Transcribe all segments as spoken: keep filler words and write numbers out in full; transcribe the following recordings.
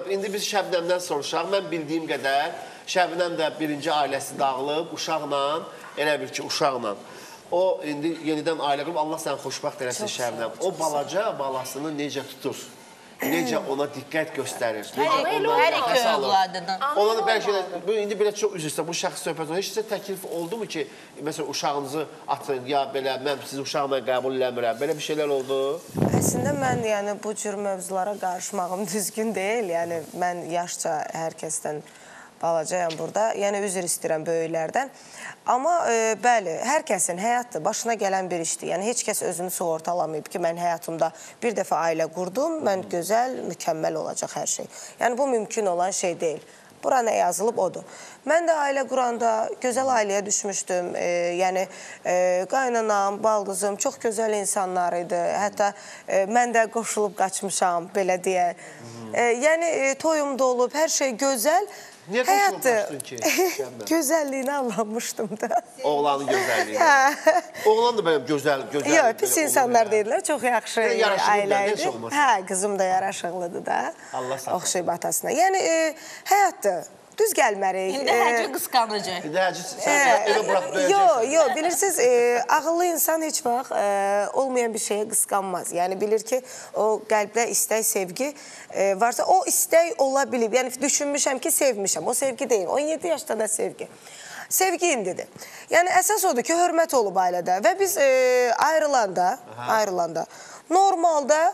indi biz Şəbnəmdən soruşaq. Mən bildiyim qədər Şəbnəm də birinci ailəsi dağılıb, uşaqla, elə bil ki, uşaqla. O, indi yenidən ailə qurub, Allah səni xoşbaxt eləsin Şəbnəm. O balaca balasını necə tutur? Necə ona diqqət göstərir? Hər iki övladından. Ona da bəlkə də, indi belə çox üzrsə, bu şəxs söhbət olun. Heç sizə təklif oldu mu ki, məsələn, uşağınızı atın, ya belə, mən sizi uşağımla qəbul eləmirəm, belə bir şeylər oldu? Əslində, mən yəni bu cür mövzulara qarışmağım düzgün deyil. Yəni, mən yaşca hər kəsdən balacayam burada. Yəni, üzr istəyirəm böyüklərdən. Amma e, bəli, hər kəsin həyatdır, başına gələn bir işdir. Yəni, heç kəs özünü sığortalamayıb ki, mən həyatımda bir dəfə ailə qurdum, mən gözəl, mükəmməl olacaq hər şey. Yəni, bu mümkün olan şey deyil. Bura nə yazılıb, odur. Mən də ailə quranda gözəl ailəyə düşmüşdüm. E, yəni, e, qaynanam, baldızım çox gözəl insanlar idi. Hətta e, mən də qoşulub qaçmışam, belə deyək. E, yəni, e, toyum da olub, hər şey gözəl. Niyə qoşulub qaçdın ki? Gözəlliyinə alınmışdım da. Oğlanın gözəlliyinə. Oğlan da belə gözəl, gözəl. Yox, pis insanlar deyirlər, çox yaxşı ailə idi. Hə, qızım da yaraşıqlıdır da. Allah sağ olsun. Oxşayıb atasına. Yəni, həyatdır. Düz gəlmərik. İndi həcə qısqanacaq. İndi həcə evə bıraq döyəcəksən. Yox, yox, bilirsiniz, ağıllı insan heç vaxt olmayan bir şeyə qısqanmaz. Yəni, bilir ki, o qəlbdə istək, sevgi varsa, o istək ola bilib. Yəni, düşünmüşəm ki, sevmişəm. O sevgi deyil. on yeddi yaşda da sevgi. Sevgi indidir. Yəni, əsas odur ki, hörmət olub ailədə. Və biz ayrılanda, ayrılanda, normalda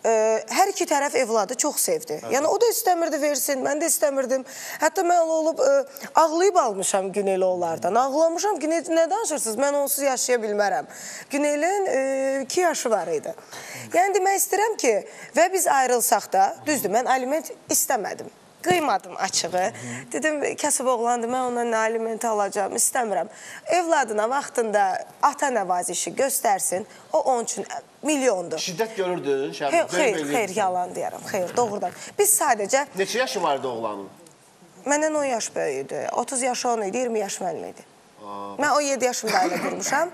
hər iki tərəf evladı çox sevdi. Yəni, o da istəmirdi versin, mən də istəmirdim. Hətta mən olub, ağlayıb almışam Güneli onlardan. Ağlamışam ki, nə danışırsınız? Mən onsuz yaşaya bilmərəm. Günelin iki yaşı var idi. Yəni, demək istəyirəm ki, və biz ayrılsaq da, düzdür, mən aliment istəmədim. Qıymadım açığı. Dedim, kasıb oğlandı, mən ondan nə alimenti alacağım, istəmirəm. Evladına vaxtında ata nəvazişi göstərsin, o onun üçün milyondur. Şiddət görürdün? Xeyr, xeyr, yalan deyərəm, xeyr, doğrudan. Biz sadəcə... Neçə yaşı vardı oğlanın? Məndən on yaş böyüydü, otuz yaşı on idi, iyirmi yaş mənim idi. Mən on yeddi yaşımda ailə qurmuşam.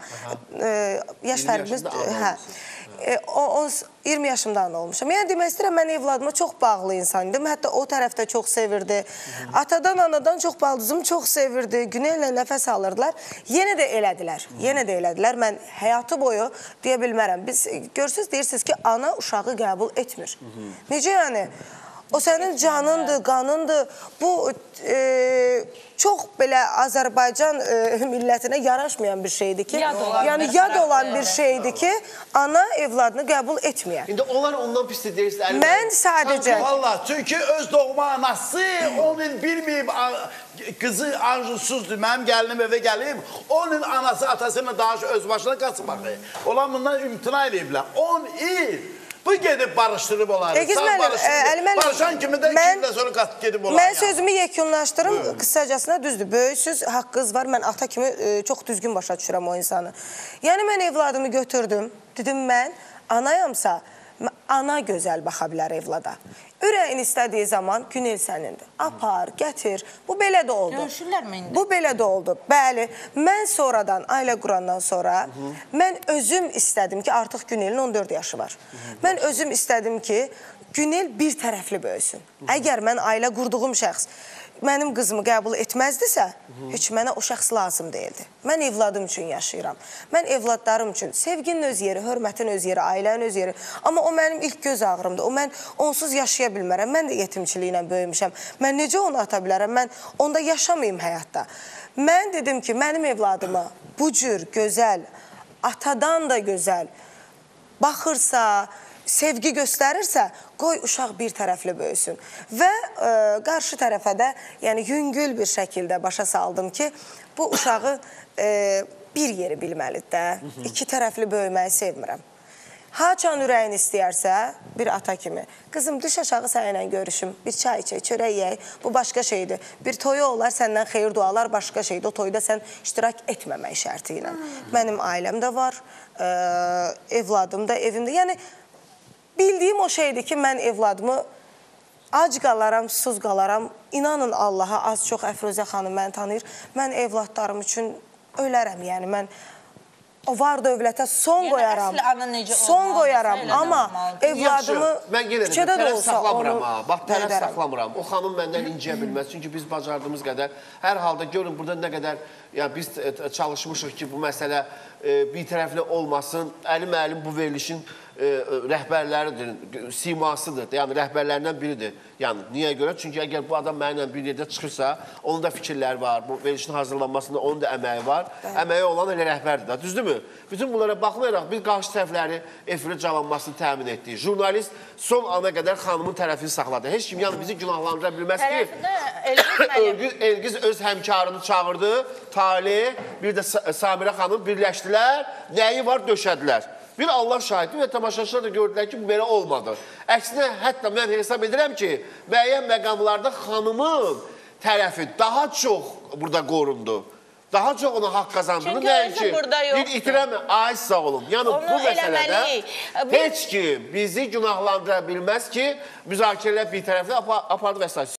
Yaş fərqimiz... iyirmi yaşımdan olmuşam. Yəni, demək istəyirəm, mən evladıma çox bağlı insan idim. Hətta o tərəfdə çox sevirdi. Atadan, anadan çox baldızımı çox sevirdi. Günellə nəfəs alırdılar. Yenə də elədilər. Yenə də elədilər. Mən həyatı boyu deyə bilmərəm. Biz, görürsünüz, deyirsiniz ki, ana uşağı qəbul etmir. Necə yəni? O sənin canındır, qanındır. Bu çox belə Azərbaycan millətinə yaraşmayan bir şeydir ki, yəni yad olan bir şeydir ki, ana evladını qəbul etməyər. İndi onlar ondan pisdir deyirsiniz. Mən sadəcə... Valla, çünki öz doğma anası onun bilməyib, qızı arzusuzdur. Mənim gəlinim evə gəlib, onun anası atasıyla danış öz başına qaçmağı. Olan bundan imtina ediblər. on il. Bu gedib barışdırıb onları. Barışan kimi də iki ildən sonra qatıb gedib onları. Mən sözümü yekunlaşdırım, qısacasına düzdür. Böyüksüz haqqınız var. Mən ata kimi çox düzgün başa düşürəm o insanı. Yəni, mən evladımı götürdüm. Dedim, mən anayamsa, ana gözəl baxa bilər evlada. Ürəyin istədiyi zaman Günel sənindir. Apar, gətir. Bu belə də oldu. Görüşürlərmi indi? Bu belə də oldu. Bəli. Mən sonradan, ailə qurandan sonra, mən özüm istədim ki, artıq Günelin on dörd yaşı var. Mən özüm istədim ki, Günel bir tərəfli böyüsün. Əgər mən ailə qurduğum şəxs mənim qızımı qəbul etməzdisə, heç mənə o şəxs lazım deyildi. Mən evladım üçün yaşayıram. Mən evladlarım üçün sevginin öz yeri, hörmətin öz yeri, ailənin öz yeri. Amma o mənim ilk göz ağrımdır. O, mən onsuz yaşaya bilmərəm. Mən də yetimçiliklə böyümüşəm. Mən necə onu ata bilərəm? Mən onda yaşamayım həyatda. Mən dedim ki, mənim evladıma bu cür gözəl, atadan da gözəl baxırsa, sevgi göstərirsə, qoy uşaq bir tərəfli böyüsün. Və e, qarşı tərəfə də yəni, yüngül bir şəkildə başa saldım ki, bu uşağı e, bir yeri bilməlidir də. İki tərəfli böyüməyi sevmirəm. Haçan ürəyin istəyərsə, bir ata kimi, qızım, düş aşağı sənlə görüşüm, bir çay içək, çörək yeyək, bu başqa şeydir. Bir toyu olar, səndən xeyir dualar, başqa şeydir. O toyda sən iştirak etməmək şərti ilə. Mənim ailəm də var, e, evladım da, evimdə. Yəni, bildiyim o şeydir ki, mən evladımı ac qalaram, susuz qalaram. İnanın Allaha, az çox Əfruzə xanım məni tanıyır. Mən evladlarım üçün ölərəm, yəni mən o var dövlətə son Yəni, qoyaram. əsl ana necə Son olmalıdırsa, qoyaram, elə də amma olmalıdır. evladımı Yaxşı, mən yenə də küçədə də tərəf olsa saxlamıram onu ha. Bax, tərəf edərəm. saxlamıram. O xanım məndən inciyə bilməz. Çünki biz bacardığımız qədər, hər halda görün burada nə qədər yəni biz e, çalışmışıq ki, bu məsələ e, bir tərəfli olmasın. Əli müəllim bu verilişin e, rəhbərləridir, simasıdır. Yəni rəhbərlərindən biridir. Yəni niyə görə? Çünki əgər bu adam mənimlə bir yerdə çıxırsa, onun da fikirləri var. Bu verilişin hazırlanmasında onun da əməyi var. Əməyi olan elə rəhbərdir da. Düzdürmü? Bütün bunlara baxmayaraq biz qarşı tərəfləri efirə calanmasını təmin etdik. Jurnalist son ana qədər xanımın tərəfini saxladı. Heç kim yəni bizi günahlandıra bilməz ki, Tərəfində Elgiz müəllim. Elgiz, Elgiz öz həmkarını çağırdı, Talih, bir də Sa- Samirə xanım birləşdilər, nəyi var döşədilər. Bir Allah şahidi və tamaşaçılar da gördülər ki, bu belə olmadı. Əksinə, hətta mən hesab edirəm ki, müəyyən məqamlarda xanımın tərəfi daha çox burada qorundu. Daha çox ona haqq qazandığını Çünki nəinki özü burada bir yoxdur. itirəmə, ay sağ olun. Yəni Onu bu məsələdə eləməliyik. Bir- heç kim bizi günahlandıra bilməz ki, müzakirələr bir tərəfli apar- apardı və s.